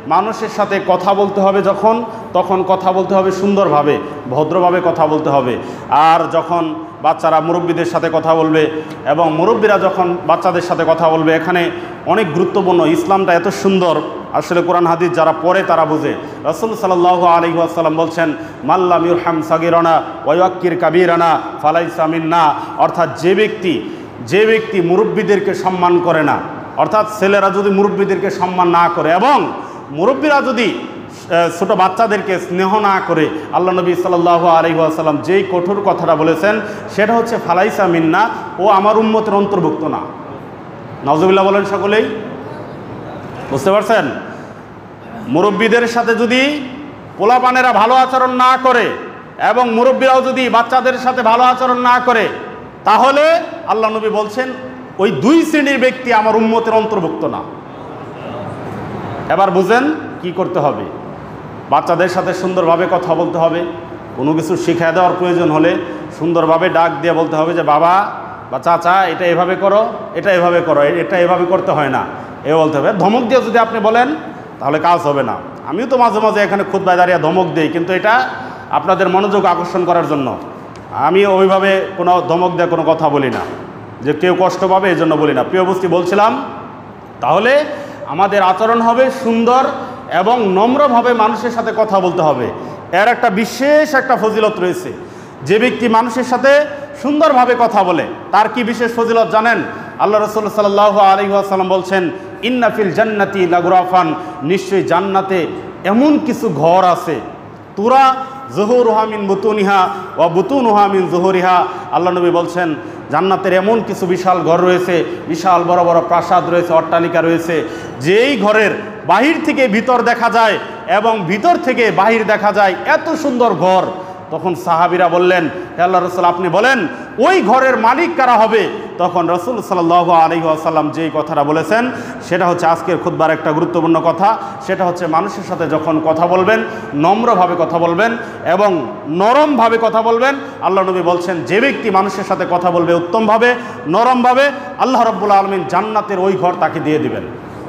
মানুষের সাথে কথা বলতে হবে যখন, তখন কথা বলতে হবে সুন্দরভাবে, ভদ্রভাবে কথা বলতে হবে। আর যখন বাচ্চারা মুরব্বীদের সাথে কথা বলবে এবং মুরব্বীরা যখন বাচ্চাদের সাথে কথা বলবে, এখানে অনেক গুরুত্বপূর্ণ। ইসলামটা এত সুন্দর, আসলে কোরআন হাদিস যারা পড়ে তারা বোঝে। রাসূল সাল্লাল্লাহু আলাইহি ওয়াসাল্লাম বলছেন, মাল্লাম ইরহাম সাগিরানা ওয়া ইয়াক্কির কাবীরানা ফালাইসা মিন্না। অর্থাৎ যে ব্যক্তি মুরব্বীদেরকে সম্মান করে না, অর্থাৎ ছেলেরা যদি মুরব্বীদেরকে সম্মান না করে এবং মুরব্বীরা যদি ছোট বাচ্চাদেরকে স্নেহ না করে, আল্লাহ নবী সাল্লাল্লাহু আলাইহি ওয়াসাল্লাম যেই কঠোর কথাটা বলেছেন সেটা হচ্ছে ফালাইসা মিন্না, ও আমার উম্মতের অন্তর্ভুক্ত না। নাউজুবিল্লাহ বলেন সকলেই, বুঝতে পারছেন? মুরব্বীদের সাথে যদি পোলাপানেরা ভালো আচরণ না করে এবং মুরব্বীরাও যদি বাচ্চাদের সাথে ভালো আচরণ না করে, তাহলে আল্লাহ নবী বলছেন ওই দুই শ্রেণীর ব্যক্তি আমার উম্মতের অন্তর্ভুক্ত না। এবার বুঝেন কি করতে হবে। বাচ্চাদের সাথে সুন্দরভাবে কথা বলতে হবে। কোনো কিছু শিখিয়ে দেওয়ার প্রয়োজন হলে সুন্দরভাবে ডাক দিয়ে বলতে হবে যে বাবা বা চাচা এটা এভাবে করো, এটা এভাবে করো, এটা এভাবে করতে হয় না, এ বলতে হবে। ধমক দিয়ে যদি আপনি বলেন তাহলে কাজ হবে না। আমিও তো মাঝে মাঝে এখানে খুতবায় দাঁড়িয়ে ধমক দিই, কিন্তু এটা আপনাদের মনোযোগ আকর্ষণ করার জন্য। আমি ওইভাবে কোনো ধমক দিয়ে কোনো কথা বলি না, যে কেউ কষ্ট পাবে এই জন্য বলি না। প্রিয় উপস্থিতি, বলছিলাম তাহলে আমাদের আচরণ হবে সুন্দর এবং নম্রভাবে মানুষের সাথে কথা বলতে হবে। এর একটা বিশেষ একটা ফজিলত রয়েছে। যে ব্যক্তি মানুষের সাথে সুন্দরভাবে কথা বলে তার কি বিশেষ ফজিলত জানেন? আল্লাহ রাসূল সাল্লাল্লাহু আলাইহি ওয়াসাল্লাম বলছেন, ইন্না ফিল জান্নাতি লাগুরাফান, নিশ্চয়ই জান্নাতে এমন কিছু ঘর আছে, তুরা জুহুরুহা মিন বুতুনিহা ওয়া বুতুনুহা মিন জুহুরিহা। আল্লাহ নবী বলছেন জান্নাতের এমন কিছু বিশাল ঘর রয়েছে, বিশাল বড় বড় প্রাসাদ রয়েছে, অট্টালিকা রয়েছে, যেই ঘরের বাহির থেকে ভিতর দেখা যায় এবং ভিতর থেকে বাহির দেখা যায় এত সুন্দর ঘর। তখন সাহাবীরা বললেন, হে আল্লাহর রাসূল আপনি বলেন ওই ঘরের মালিক কারা হবে? তখন রাসূল সাল্লাল্লাহু আলাইহি ওয়াসাল্লাম যেই কথাটা বলেছেন সেটা হচ্ছে আজকের খুতবার একটা গুরুত্বপূর্ণ কথা। সেটা হচ্ছে মানুষের সাথে যখন কথা বলবেন নম্রভাবে কথা বলবেন এবং নরমভাবে কথা বলবেন। আল্লাহ নবী বলছেন যে ব্যক্তি মানুষের সাথে কথা বলবে উত্তমভাবে, নরমভাবে, আল্লাহ রাব্বুল আলামিন জান্নাতের ওই ঘর তাকে দিয়ে দিবেন।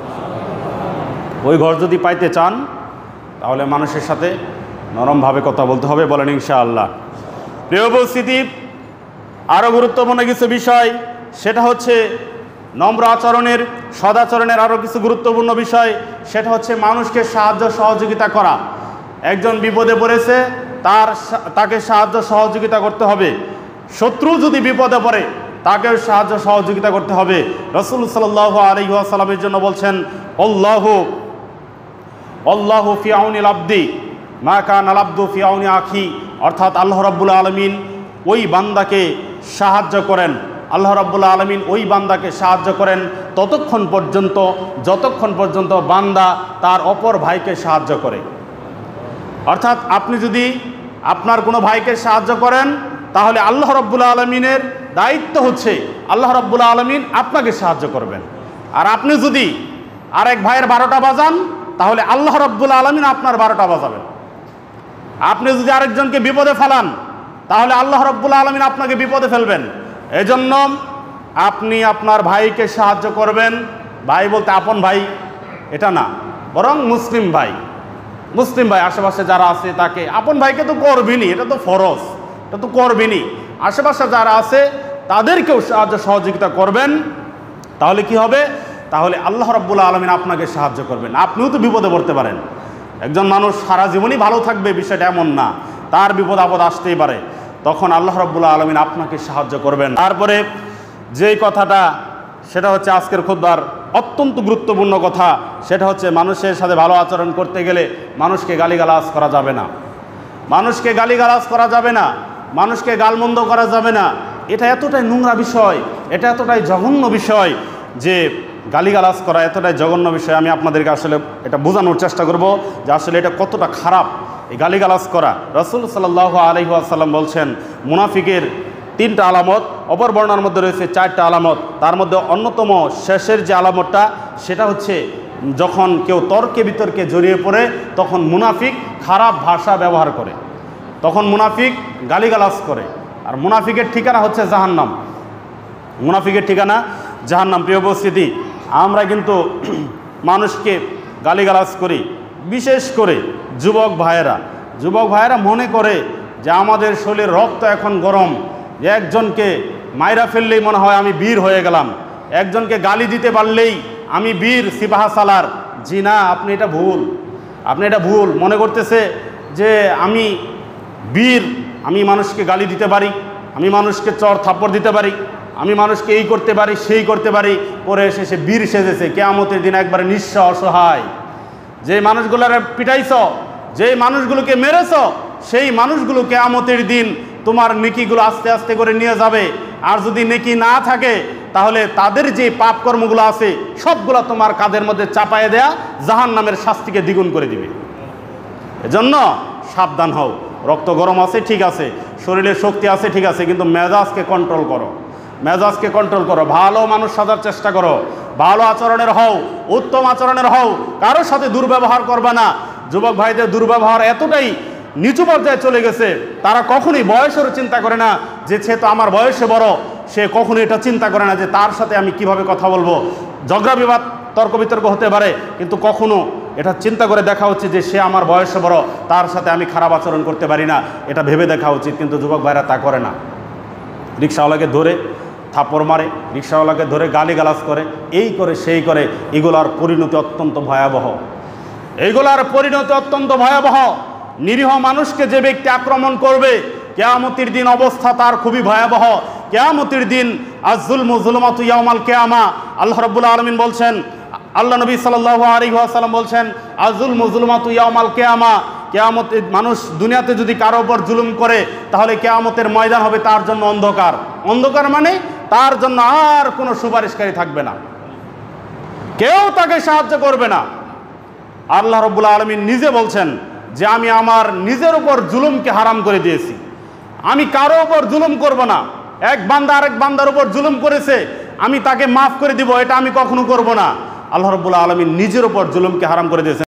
ওই ঘর যদি পাইতে চান তাহলে মানুষের সাথে নরমভাবে কথা বলতে হবে, বলেন ইনশাআল্লাহ। প্রিয় উপস্থিতি, আরও গুরুত্বপূর্ণ কিছু বিষয়, সেটা হচ্ছে নম্র আচরণের, সদাচরণের আরও কিছু গুরুত্বপূর্ণ বিষয়, সেটা হচ্ছে মানুষকে সাহায্য সহযোগিতা করা। একজন বিপদে পড়েছে, তাকে সাহায্য সহযোগিতা করতে হবে। শত্রু যদি বিপদে পড়ে তাকেও সাহায্য সহযোগিতা করতে হবে। রাসূল সাল্লাল্লাহু আলাইহি ওয়াসাল্লামের জন্য বলছেন, আল্লাহু ফি আউনিল আবদি মা কানাল আবদু ফি আউনি আখি। অর্থাৎ আল্লাহ রাব্বুল আলামিন ওই বান্দাকে সাহায্য করেন, আল্লাহ রাব্বুল আলামিন ওই বান্দাকে সাহায্য করেন যতক্ষণ পর্যন্ত বান্দা তার অপর ভাইকে সাহায্য করে। অর্থাৎ আপনি যদি আপনার কোনো ভাইকে সাহায্য করেন তাহলে আল্লাহ রাব্বুল আলামিনের দায়িত্ব হচ্ছে আল্লাহ রাব্বুল আলামিন আপনাকে সাহায্য করবেন। আর আপনি যদি আরেক ভাইয়ের 12টা বাজান তাহলে আল্লাহ রাব্বুল আলামিন আপনার 12টা বাজাবেন। আপনি যদি আরেকজনকে বিপদে ফেলান তাহলে আল্লাহ রাব্বুল আলামিন আপনাকে বিপদে ফেলবেন। এজন্য আপনি আপনার ভাইকে সাহায্য করবেন। ভাই বলতে আপন ভাই এটা না, বরং মুসলিম ভাই আশেপাশে যারা আছে তাকে, আপন ভাইকে তো করবেনই, এটা তো ফরজ, এটা তো করবেনই। আশেপাশে যারা আছে তাদেরকেও সাহায্য সহযোগিতা করবেন। তাহলে কি হবে? তাহলে আল্লাহ রাব্বুল আলামিন আপনাকে সাহায্য করবেন। আপনিও তো বিপদে পড়তে পারেন। একজন মানুষ সারা জীবনই ভালো থাকবে বিষয়টা এমন না, তার বিপদ আপদ আসতেই পারে, তখন আল্লাহ রাব্বুল আলামিন আপনাকে সাহায্য করবেন। তারপরে যেই কথাটা, সেটা হচ্ছে আজকের খুতবার অত্যন্ত গুরুত্বপূর্ণ কথা, সেটা হচ্ছে মানুষের সাথে ভালো আচরণ করতে গেলে মানুষকে গালিগালাজ করা যাবে না, মানুষকে গালিগালাজ করা যাবে না, মানুষকে গালমন্দ করা যাবে না। এটা এতটাই নোংরা বিষয়, এটা এতটাই জঘন্য বিষয় যে গালিগালাজ করা এতটাই জঘন্য বিষয়। আমি আপনাদেরকে আসলে এটা বোঝানোর চেষ্টা করব যে আসলে এটা কতটা খারাপ, এই গালিগালাজ করা। রাসূল সাল্লাল্লাহু আলাইহি ওয়াসাল্লাম বলছেন মুনাফিকের 3টা আলামত, অপর বর্ণনার মধ্যে রয়েছে 4টা আলামত। তার মধ্যে অন্যতম শেষের যে আলামতটা সেটা হচ্ছে যখন কেউ তর্কে বিতর্কে জড়িয়ে পড়ে তখন মুনাফিক খারাপ ভাষা ব্যবহার করে, তখন মুনাফিক গালিগালাজ করে। আর মুনাফিকের ঠিকানা হচ্ছে জাহান্নাম, মুনাফিকের ঠিকানা জাহান্নাম। প্রিয় উপস্থিতি, আমরা কিন্তু মানুষকে গালিগালাজ করি, বিশেষ করে যুবক ভাইয়েরা মনে করে যে আমাদের শরীরের রক্ত এখন গরম, যে একজনকে মাইরা ফেললেই মনে হয় আমি বীর হয়ে গেলাম, একজনকে গালি দিতে পারলেই আমি বীর সিপাহা সালার। জি না, আপনি এটা ভুল মনে করতেছে যে আমি বীর, আমি মানুষকে গালি দিতে পারি, আমি মানুষকে চর থাপ্পড় দিতে পারি, আমি মানুষকে এই করতে পারি সেই করতে পারি, পরে এসে সে বীর সেজেছে। কিয়ামতের দিন একবারে নিঃস্ব অসহায়। যে মানুষগুলোর পিটাইছ, যে মানুষগুলোকে মেরেছ, সেই মানুষগুলো কিয়ামতের দিন তোমার নেকিগুলো আস্তে আস্তে করে নিয়ে যাবে। আর যদি নেকি না থাকে তাহলে তাদের যে পাপ কর্মগুলো আছে সবগুলো তোমার কাঁধের মধ্যে চাপায়ে দেয়া জাহান্নামের শাস্তিকে দ্বিগুণ করে দিবে। এজন্য সাবধান হও। রক্ত গরম আছে ঠিক আছে, শরীরে শক্তি আছে ঠিক আছে, কিন্তু মেজাজকে কন্ট্রোল করো। ভালো মানুষ সাজার চেষ্টা করো, ভালো আচরণের হও, উত্তম আচরণের হও, কারোর সাথে দুর্ব্যবহার করবে না। যুবক ভাইদের দুর্ব্যবহার এতটাই নিচু পর্যায়ে চলে গেছে, তারা কখনোই বয়সেরও চিন্তা করে না যে সে তো আমার বয়সে বড়, সে কখনো এটা চিন্তা করে না যে তার সাথে আমি কিভাবে কথা বলবো। ঝগড়া বিবাদ তর্ক বিতর্ক হতে পারে, কিন্তু কখনো এটা চিন্তা করে দেখা উচিত যে সে আমার বয়সে বড়, তার সাথে আমি খারাপ আচরণ করতে পারি না, এটা ভেবে দেখা উচিত। কিন্তু যুবক ভাইরা তা করে না। রিক্সাওয়ালাকে ধরে থাপ্পড় মারে, রিক্সাওয়ালাকে ধরে গালিগালাজ করে, এই করে সেই করে। এগুলার পরিণতি অত্যন্ত ভয়াবহ। নিরীহ মানুষকে যে ব্যক্তি আক্রমণ করবে, কিয়ামতের দিন অবস্থা তার খুবই ভয়াবহ। কিয়ামতের দিন আয-যুলমু যুলমাতু ইয়াউমাল কিয়ামা, আল্লাহ রাব্বুল আলামিন বলছেন, আল্লাহ নবী সাল্লাল্লাহু আলাইহি ওয়াসাল্লাম বলছেন, আয-যুলমু যুলমাতু ইয়াউমাল কিয়ামা, কিয়ামতে মানুষ দুনিয়াতে যদি কারো উপর জুলুম করে তাহলে কিয়ামতের ময়দান হবে তার জন্য অন্ধকার মানে তার জন্য আর কোনো সুপারিশকারী থাকবে না, কেউ তাকে সাহায্য করবে না। আল্লাহ রাব্বুল আলামিন নিজে বলছেন যে আমি আমার নিজের উপর জুলুমকে হারাম করে দিয়েছি, আমি কারো উপর জুলুম করব না। এক বান্দা আরেক বান্দার উপর জুলুম করেছে, আমি তাকে মাফ করে দিব, এটা আমি কখনো করব না। আল্লাহ রাব্বুল আলামিন নিজের উপর জুলুমকে হারাম করে দিয়েছেন।